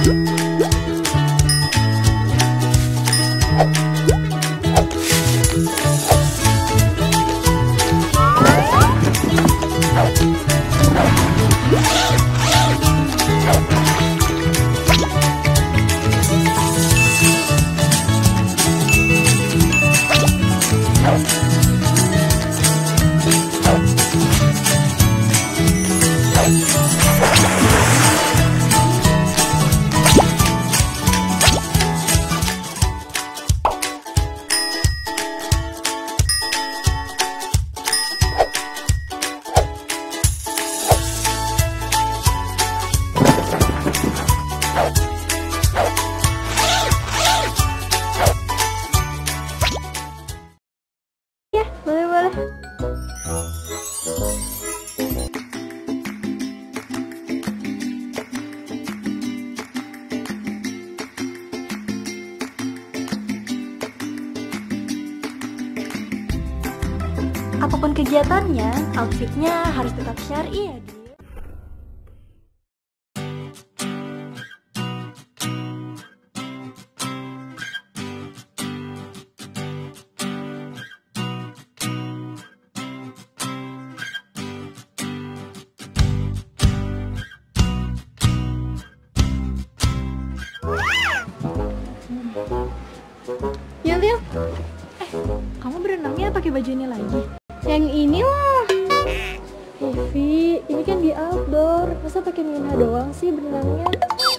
Boleh. Apapun kegiatannya, outfitnya harus tetap syar'i ya, Di. Yul, kamu berenangnya pakai baju ini lagi? Yang ini lah. Vivi, ini kan di outdoor, masa pakai Mina doang sih berenangnya?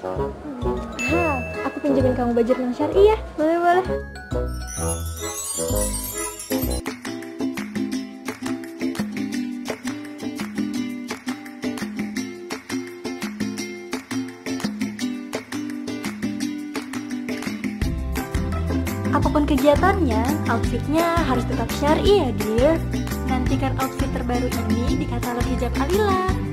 Aku pinjemin kamu baju renang syar'i ya? Boleh. Apapun kegiatannya, outfitnya harus tetap syar'i ya, dear. Nantikan outfit terbaru ini di katalog hijab Alila.